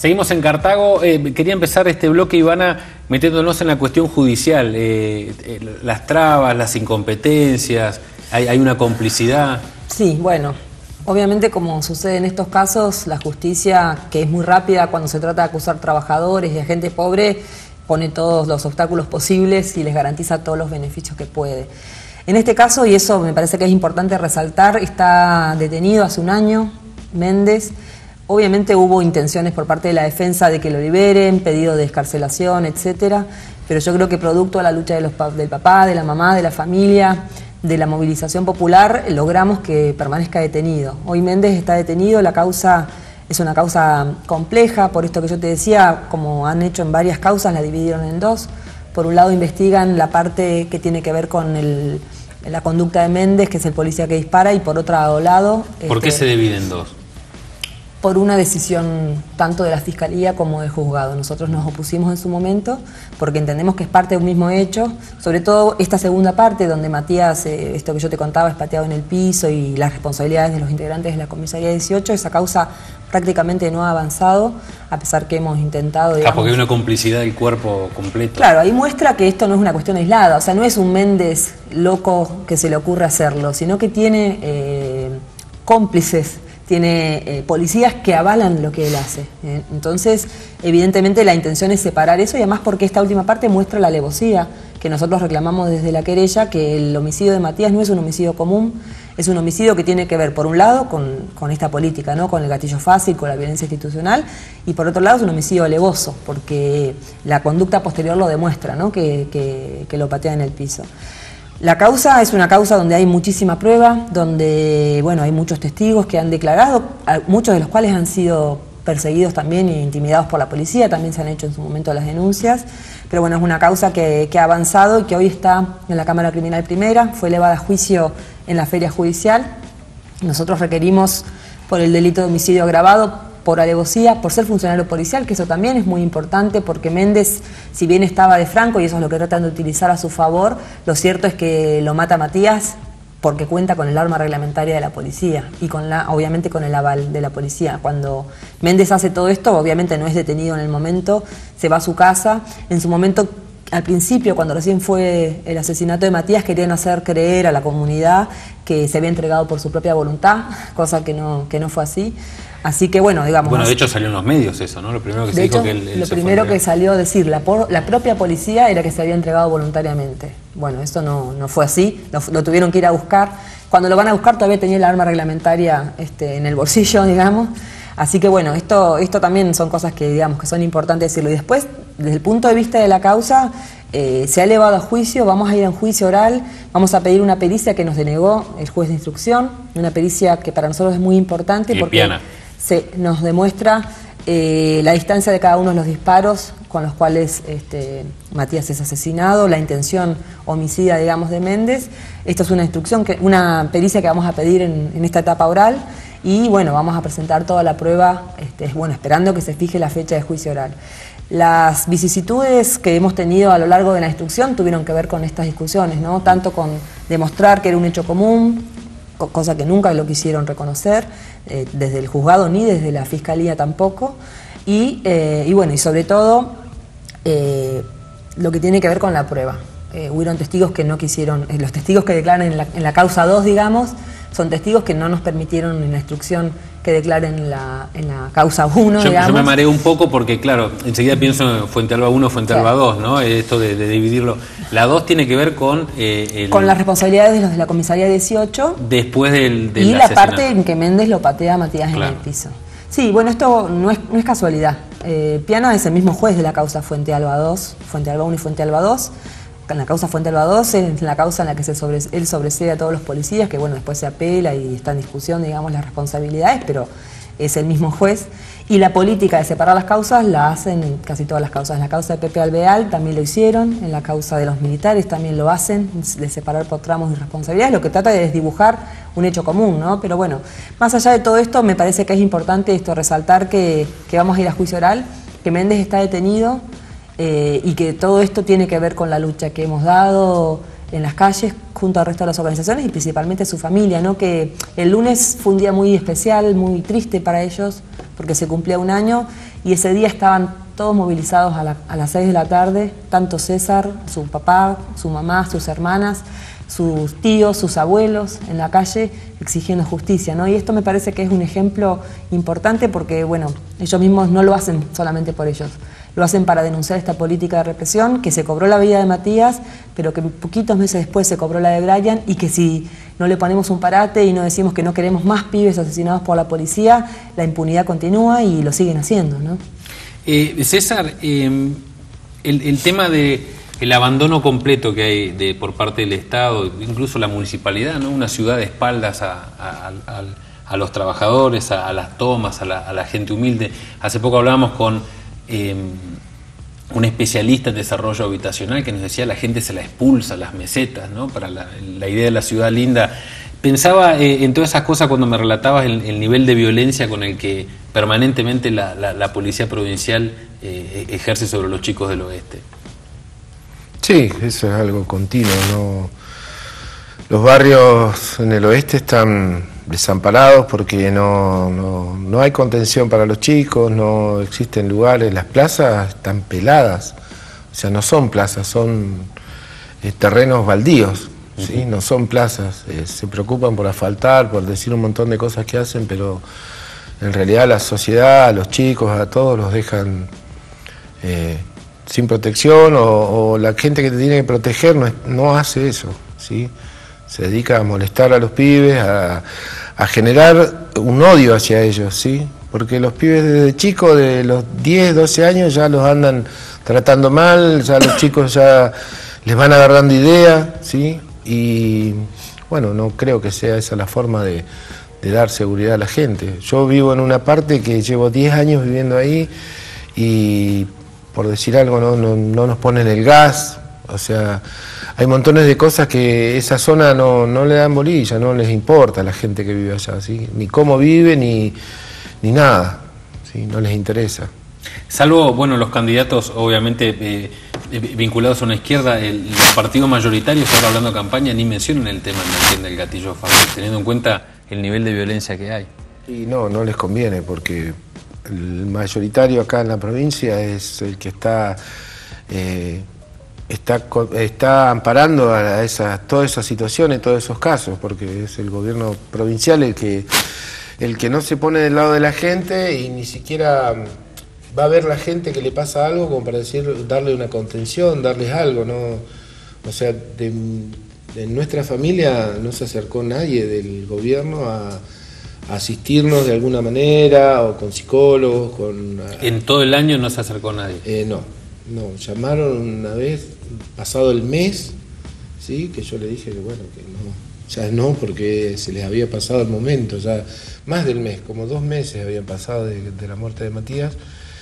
Seguimos en Cartago. Quería empezar este bloque, Ivana, metiéndonos en la cuestión judicial. Las trabas, las incompetencias, hay una complicidad. Sí, bueno, obviamente como sucede en estos casos, la justicia, que es muy rápida cuando se trata de acusar trabajadores y a gente pobre, pone todos los obstáculos posibles y les garantiza todos los beneficios que puede. En este caso, y eso me parece que es importante resaltar, está detenido hace un año Méndez. Obviamente hubo intenciones por parte de la defensa de que lo liberen, pedido de excarcelación, etcétera, pero yo creo que producto de la lucha del papá, de la mamá, de la familia, de la movilización popular, logramos que permanezca detenido. Hoy Méndez está detenido, la causa es una causa compleja, por esto que yo te decía, como han hecho en varias causas, la dividieron en dos. Por un lado investigan la parte que tiene que ver con la conducta de Méndez, que es el policía que dispara, y por otro lado... ¿Por qué se divide en dos? Por una decisión tanto de la Fiscalía como del juzgado. Nosotros nos opusimos en su momento porque entendemos que es parte de un mismo hecho, sobre todo esta segunda parte donde Matías, esto que yo te contaba, es pateado en el piso y las responsabilidades de los integrantes de la Comisaría 18, esa causa prácticamente no ha avanzado, a pesar que hemos intentado... digamos, porque hay una complicidad del cuerpo completo. Claro, ahí muestra que esto no es una cuestión aislada, o sea, no es un Méndez loco que se le ocurre hacerlo, sino que tiene cómplices, tiene policías que avalan lo que él hace. Entonces, evidentemente la intención es separar eso, y además porque esta última parte muestra la alevosía que nosotros reclamamos desde la querella, que el homicidio de Matías no es un homicidio común, es un homicidio que tiene que ver, por un lado, con esta política, ¿no?, con el gatillo fácil, con la violencia institucional, y por otro lado es un homicidio alevoso, porque la conducta posterior lo demuestra, ¿no?, que lo patea en el piso. La causa es una causa donde hay muchísima prueba, donde bueno, hay muchos testigos que han declarado, muchos de los cuales han sido perseguidos también e intimidados por la policía, también se han hecho en su momento las denuncias, pero bueno, es una causa que ha avanzado y que hoy está en la Cámara Criminal Primera, fue elevada a juicio en la feria judicial. Nosotros requerimos por el delito de homicidio agravado, por alevosía, por ser funcionario policial, que eso también es muy importante porque Méndez, si bien estaba de franco y eso es lo que tratan de utilizar a su favor, lo cierto es que lo mata Matías porque cuenta con el arma reglamentaria de la policía y obviamente con el aval de la policía. Cuando Méndez hace todo esto, obviamente no es detenido en el momento, se va a su casa. En su momento, al principio, cuando recién fue el asesinato de Matías, querían hacer creer a la comunidad que se había entregado por su propia voluntad, cosa que no fue así. Así que bueno, digamos... Bueno, de hecho salió en los medios eso, ¿no? Lo primero que se dijo que él lo primero que salió a decir la propia policía era que se había entregado voluntariamente. Bueno, eso no fue así, lo tuvieron que ir a buscar. Cuando lo van a buscar todavía tenía el arma reglamentaria en el bolsillo, digamos. Así que bueno, esto también son cosas que digamos que son importantes decirlo. Y después, desde el punto de vista de la causa, se ha elevado a juicio, vamos a ir a un juicio oral, vamos a pedir una pericia que nos denegó el juez de instrucción, una pericia que para nosotros es muy importante porque nos demuestra la distancia de cada uno de los disparos con los cuales Matías es asesinado, la intención homicida, digamos, de Méndez. Esto es una pericia que vamos a pedir en esta etapa oral. Y bueno, vamos a presentar toda la prueba, esperando que se fije la fecha de juicio oral. Las vicisitudes que hemos tenido a lo largo de la instrucción tuvieron que ver con estas discusiones, ¿no? Tanto con demostrar que era un hecho común, cosa que nunca lo quisieron reconocer, desde el juzgado ni desde la Fiscalía tampoco, y bueno, y sobre todo lo que tiene que ver con la prueba. Hubieron testigos que no quisieron, los testigos que declaran en la causa 2, digamos, son testigos que no nos permitieron en la instrucción que declaren en la causa 1, digamos. Yo me mareo un poco porque, claro, enseguida pienso en Fuentealba 1, Fuentealba 2, ¿no? Esto de dividirlo. La 2 tiene que ver con... con las responsabilidades de los de la Comisaría 18. Después del y la parte en que Méndez lo patea a Matías en el piso. Sí, bueno, esto no es casualidad. Piana es el mismo juez de la causa Fuentealba 2, Fuentealba 1 y Fuentealba 2. En la causa Fuentealba 2 es la causa en la que él sobresee a todos los policías, que bueno, después se apela y está en discusión, digamos, las responsabilidades, pero es el mismo juez. Y la política de separar las causas la hacen en casi todas las causas. En la causa de Pepe Alvear también lo hicieron, en la causa de los militares también lo hacen, de separar por tramos y responsabilidades, lo que trata de dibujar un hecho común, ¿no? Pero bueno, más allá de todo esto, me parece que es importante resaltar que vamos a ir a juicio oral, que Méndez está detenido, y que todo esto tiene que ver con la lucha que hemos dado en las calles junto al resto de las organizaciones y principalmente su familia, ¿no? Que el lunes fue un día muy especial, muy triste para ellos, porque se cumplía 1 año y ese día estaban todos movilizados a las 6 de la tarde, tanto César, su papá, su mamá, sus hermanas, sus tíos, sus abuelos en la calle exigiendo justicia, ¿no? Y esto me parece que es un ejemplo importante porque, bueno, ellos mismos no lo hacen solamente por ellos, lo hacen para denunciar esta política de represión, que se cobró la vida de Matías, pero que poquitos meses después se cobró la de Brian, y que si no le ponemos un parate y no decimos que no queremos más pibes asesinados por la policía, la impunidad continúa y lo siguen haciendo, ¿no? César, el tema de el abandono completo que hay por parte del Estado, incluso la municipalidad, ¿no? Una ciudad de espaldas a los trabajadores, a las tomas, a la gente humilde. Hace poco hablábamos con un especialista en desarrollo habitacional que nos decía la gente se la expulsa, las mesetas, ¿no? Para la idea de la ciudad linda. Pensaba en todas esas cosas cuando me relatabas el nivel de violencia con el que permanentemente la policía provincial ejerce sobre los chicos del oeste. Sí, eso es algo continuo, ¿no? Los barrios en el oeste están desamparados porque no hay contención para los chicos, no existen lugares, las plazas están peladas, o sea, no son plazas, son terrenos baldíos, ¿sí? No son plazas, se preocupan por asfaltar, por decir un montón de cosas que hacen, pero en realidad la sociedad, a los chicos, a todos los dejan sin protección, o la gente que te tiene que proteger no hace eso, ¿sí? Se dedica a molestar a los pibes, a generar un odio hacia ellos, ¿sí? Porque los pibes desde chicos, de los 10, 12 años, ya los andan tratando mal, ya los chicos ya les van agarrando idea, ¿sí? Y bueno, no creo que sea esa la forma de dar seguridad a la gente. Yo vivo en una parte que llevo 10 años viviendo ahí y, por decir algo, no nos ponen el gas, o sea, hay montones de cosas que esa zona no le dan bolilla, no les importa a la gente que vive allá, ¿sí? Ni cómo vive, ni nada, ¿sí? No les interesa. Salvo, bueno, los candidatos obviamente vinculados a una izquierda, los partidos mayoritarios, ahora hablando de campaña, ni mencionan el tema del gatillo fácil, teniendo en cuenta el nivel de violencia que hay. Y no les conviene, porque el mayoritario acá en la provincia es el que está amparando a todas esas situaciones, todos esos casos, porque es el gobierno provincial el que no se pone del lado de la gente y ni siquiera va a ver la gente que le pasa algo como para darle una contención, darles algo, ¿no? O sea, de nuestra familia no se acercó nadie del gobierno a asistirnos de alguna manera, o con psicólogos, ¿En todo el año no se acercó nadie? No, llamaron una vez, pasado el mes, ¿sí? Que yo le dije que bueno, que ya no, porque se les había pasado el momento, ya más del mes, como 2 meses habían pasado de la muerte de Matías,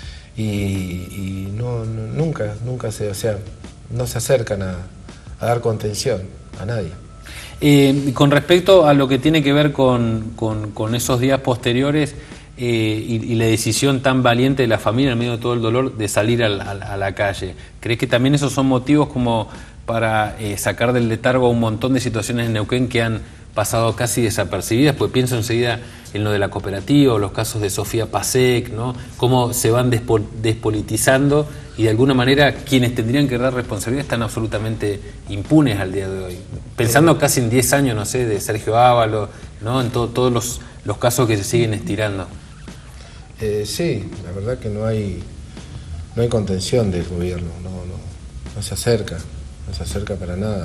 y nunca o sea, no se acercan a dar contención a nadie. Con respecto a lo que tiene que ver con esos días posteriores y la decisión tan valiente de la familia en medio de todo el dolor de salir a la calle, ¿crees que también esos son motivos como para sacar del letargo un montón de situaciones en Neuquén que han pasado casi desapercibidas? Pues pienso enseguida en lo de la cooperativa, o los casos de Sofía Pasek, ¿no? Cómo se van despolitizando y de alguna manera quienes tendrían que dar responsabilidad están absolutamente impunes al día de hoy. Pensando casi en 10 años, no sé, de Sergio Ábalos, ¿no? En todos los casos que se siguen estirando. Sí, la verdad que no hay contención del gobierno, no se acerca para nada.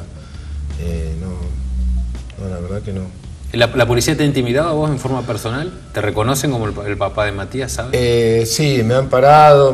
No, la verdad que no. ¿La policía te ha intimidado a vos en forma personal? ¿Te reconocen como el papá de Matías, sabes? Sí, me han parado,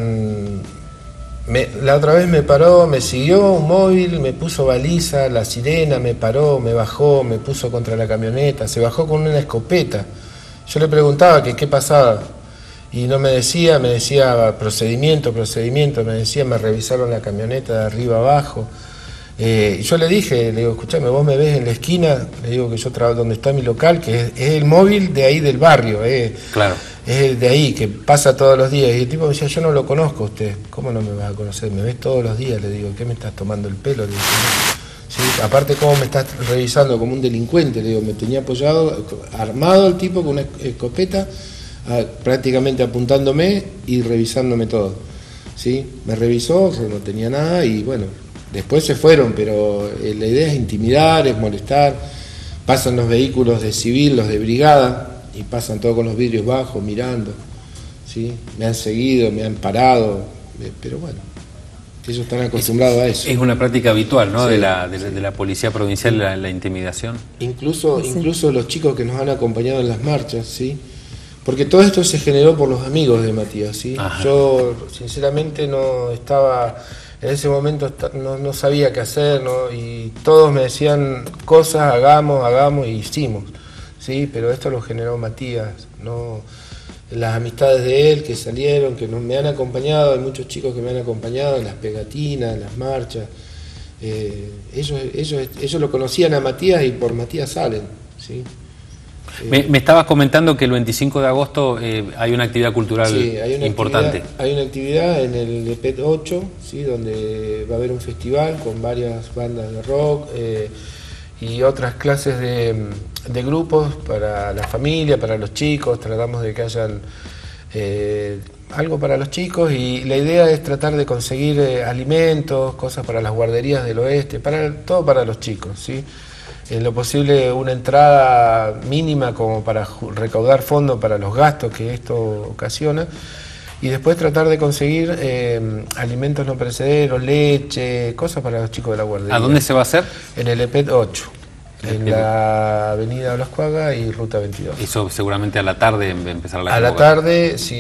la otra vez me paró, me siguió un móvil, me puso baliza, la sirena, me paró, me bajó, me puso contra la camioneta, se bajó con una escopeta. Yo le preguntaba que qué pasaba y no me decía, procedimiento, me decía, me revisaron la camioneta de arriba abajo. Yo le dije, le digo, escuchame, vos me ves en la esquina, le digo que yo trabajo donde está mi local, que es el móvil de ahí del barrio, claro. Es el de ahí, que pasa todos los días. Y el tipo me decía, yo no lo conozco a usted. ¿Cómo no me vas a conocer? Me ves todos los días, le digo, ¿qué me estás tomando el pelo? Le digo, ¿sí? Aparte, ¿cómo me estás revisando como un delincuente? Le digo, me tenía apoyado, armado el tipo con una escopeta prácticamente apuntándome y revisándome todo, ¿sí? Me revisó, yo no tenía nada y bueno, después se fueron, pero la idea es intimidar, es molestar. Pasan los vehículos de civil, los de brigada, y pasan todos con los vidrios bajos, mirando, ¿sí? Me han seguido, me han parado, pero bueno, ellos están acostumbrados a eso. Es una práctica habitual, ¿no? Sí, de la policía provincial, la intimidación. Incluso los chicos que nos han acompañado en las marchas, ¿sí? Porque todo esto se generó por los amigos de Matías, ¿sí? Yo sinceramente no estaba, en ese momento no sabía qué hacer, ¿no? Y todos me decían cosas, hagamos y hicimos, ¿sí? Pero esto lo generó Matías, ¿no? Las amistades de él que salieron, que me han acompañado, hay muchos chicos que me han acompañado en las pegatinas, en las marchas. Ellos lo conocían a Matías y por Matías salen, ¿sí? Me estabas comentando que el 25 de agosto hay una actividad cultural importante. Hay una actividad en el EPET 8, ¿sí? Donde va a haber un festival con varias bandas de rock y otras clases de grupos para la familia, para los chicos. Tratamos de que hayan algo para los chicos y la idea es tratar de conseguir alimentos, cosas para las guarderías del oeste, todo para los chicos, ¿sí? En lo posible una entrada mínima como para recaudar fondos para los gastos que esto ocasiona y después tratar de conseguir alimentos no perecederos, leche, cosas para los chicos de la guardería. ¿A dónde se va a hacer? En el EPET 8, en la avenida Blascuaga y ruta 22. Eso seguramente a la tarde empezar la convocatoria. A la tarde, sí,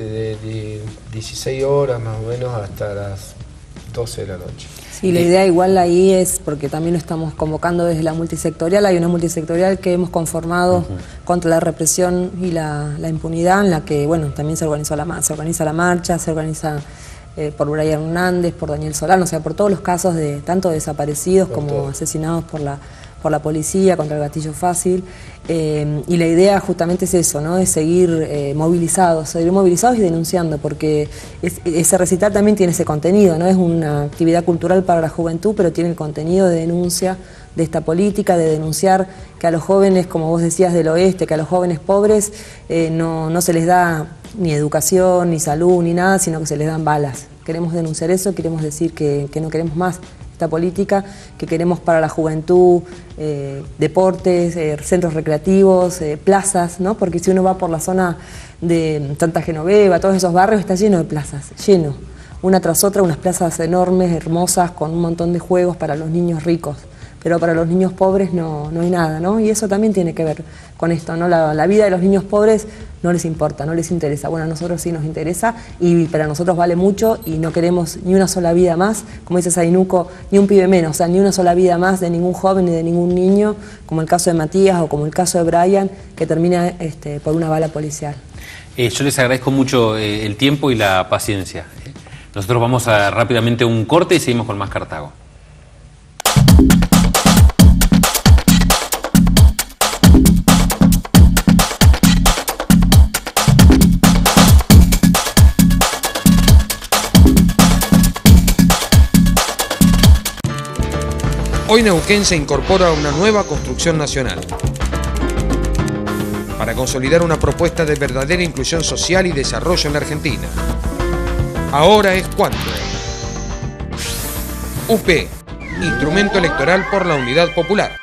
de 16 horas más o menos hasta las 12 de la noche. Sí, la idea igual ahí es, porque también lo estamos convocando desde la multisectorial, hay una multisectorial que hemos conformado contra la represión y la impunidad, en la que, bueno, también se organiza la marcha, se organiza por Brian Hernández, por Daniel Solano, o sea, por todos los casos de tanto desaparecidos como asesinados por la policía, contra el gatillo fácil, y la idea justamente es eso, ¿no? Es seguir movilizados y denunciando, porque ese recital también tiene ese contenido, ¿no? Es una actividad cultural para la juventud, pero tiene el contenido de denuncia de esta política, de denunciar que a los jóvenes, como vos decías, del oeste, que a los jóvenes pobres no se les da ni educación, ni salud, ni nada, sino que se les dan balas. Queremos denunciar eso, queremos decir que no queremos más esta política, que queremos para la juventud deportes, centros recreativos, plazas, ¿no? Porque si uno va por la zona de Santa Genoveva, todos esos barrios, está lleno de plazas, lleno, una tras otra, unas plazas enormes, hermosas, con un montón de juegos para los niños ricos, pero para los niños pobres no hay nada, ¿no? Y eso también tiene que ver con esto, ¿no? La vida de los niños pobres no les importa, no les interesa. Bueno, a nosotros sí nos interesa y para nosotros vale mucho y no queremos ni una sola vida más, como dice Sainuco, ni un pibe menos, o sea, ni una sola vida más de ningún joven ni de ningún niño, como el caso de Matías o como el caso de Brian, que termina por una bala policial. Yo les agradezco mucho el tiempo y la paciencia. Nosotros vamos rápidamente a un corte y seguimos con más Cartago. Hoy Neuquén se incorpora a una nueva construcción nacional para consolidar una propuesta de verdadera inclusión social y desarrollo en la Argentina. Ahora es cuando. UP, instrumento electoral por la Unidad Popular.